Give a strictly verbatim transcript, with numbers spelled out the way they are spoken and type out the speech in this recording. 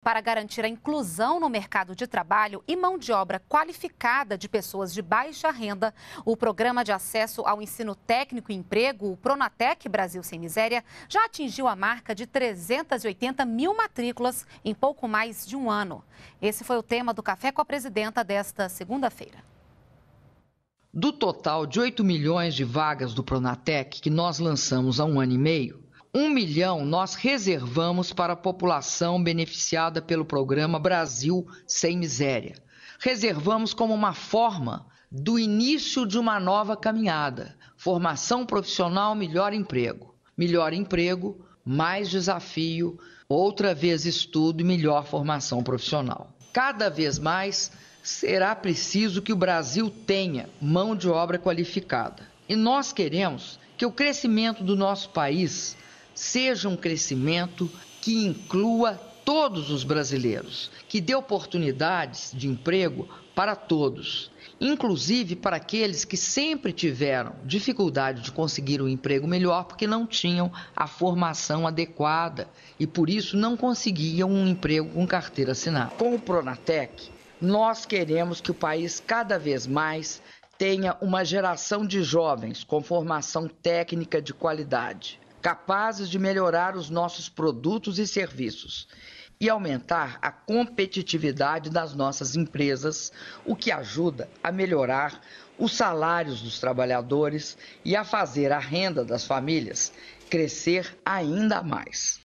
Para garantir a inclusão no mercado de trabalho e mão de obra qualificada de pessoas de baixa renda, o Programa de Acesso ao Ensino Técnico e Emprego, o Pronatec Brasil Sem Miséria, já atingiu a marca de trezentas e oitenta mil matrículas em pouco mais de um ano. Esse foi o tema do Café com a Presidenta desta segunda-feira. Do total de oito milhões de vagas do Pronatec que nós lançamos há um ano e meio, um milhão nós reservamos para a população beneficiada pelo Programa Brasil Sem Miséria. Reservamos como uma forma do início de uma nova caminhada. Formação profissional, melhor emprego. Melhor emprego, mais desafio, outra vez estudo e melhor formação profissional. Cada vez mais será preciso que o Brasil tenha mão de obra qualificada. E nós queremos que o crescimento do nosso país seja um crescimento que inclua todos os brasileiros, que dê oportunidades de emprego para todos, inclusive para aqueles que sempre tiveram dificuldade de conseguir um emprego melhor porque não tinham a formação adequada e por isso não conseguiam um emprego com carteira assinada. Com o Pronatec, nós queremos que o país cada vez mais tenha uma geração de jovens com formação técnica de qualidade, capazes de melhorar os nossos produtos e serviços e aumentar a competitividade das nossas empresas, o que ajuda a melhorar os salários dos trabalhadores e a fazer a renda das famílias crescer ainda mais.